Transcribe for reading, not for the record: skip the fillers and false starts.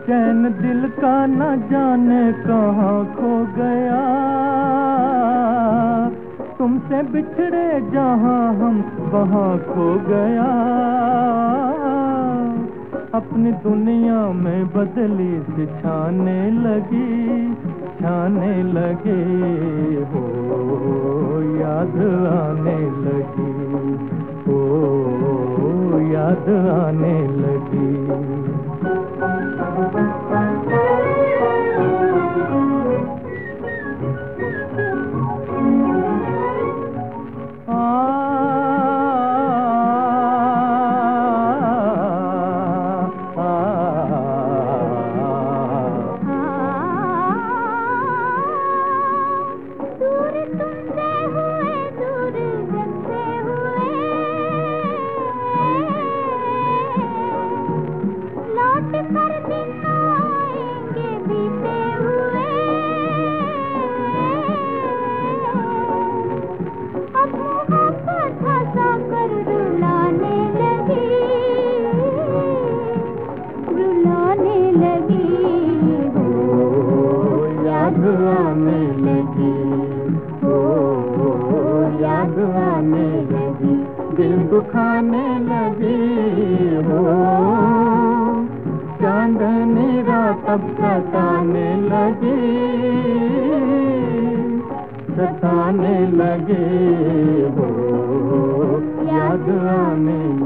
चैन दिल का न जाने कहाँ खो गया, तुमसे बिछड़े जहाँ हम वहाँ खो गया। अपनी दुनिया में बदली सी छाने लगे हो, याद आने लगी हो, याद आने लगी। आने लगी हो, याद आने लगी, दिल दुखाने लगी हो। चांदनी रात अब सताने लगी हो, याद आने लगी।